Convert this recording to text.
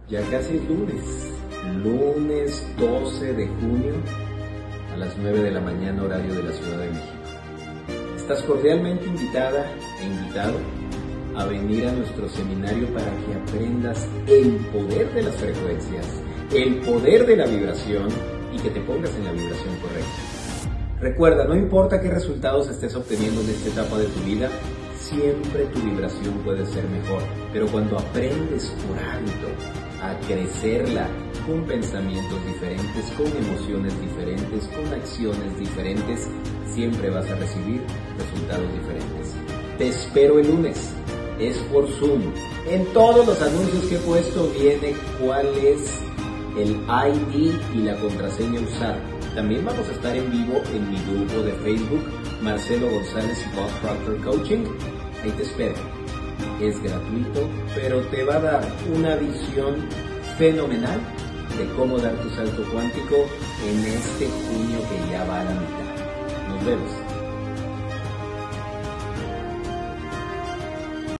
Ya casi es lunes 12 de junio a las 9 de la mañana, horario de la Ciudad de México. Estás cordialmente invitada e invitado a venir a nuestro seminario para que aprendas el poder de las frecuencias, el poder de la vibración y que te pongas en la vibración correcta. Recuerda, no importa qué resultados estés obteniendo en esta etapa de tu vida, siempre tu vibración puede ser mejor, pero cuando aprendes por hábito a crecerla con pensamientos diferentes, con emociones diferentes, con acciones diferentes, siempre vas a recibir resultados diferentes. Te espero el lunes, es por Zoom. En todos los anuncios que he puesto viene cuál es el ID y la contraseña a usar. También vamos a estar en vivo en mi grupo de Facebook, Marcelo González y Bob Proctor Coaching. Ahí te espero. Es gratuito, pero te va a dar una visión fenomenal de cómo dar tu salto cuántico en este junio que ya va a la mitad. Nos vemos.